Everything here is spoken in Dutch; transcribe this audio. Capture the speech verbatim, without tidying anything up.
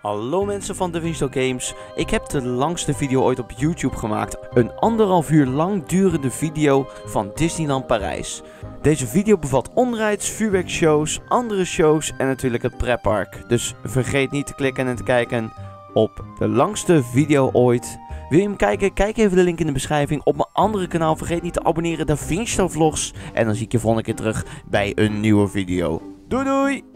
Hallo mensen van Davinci Games, ik heb de langste video ooit op YouTube gemaakt. Een anderhalf uur lang durende video van Disneyland Parijs. Deze video bevat onrides, vuurwerkshows, andere shows en natuurlijk het pretpark. Dus vergeet niet te klikken en te kijken op de langste video ooit. Wil je hem kijken? Kijk even de link in de beschrijving. Op mijn andere kanaal vergeet niet te abonneren, Davinci Vlogs. En dan zie ik je volgende keer terug bij een nieuwe video. Doei doei!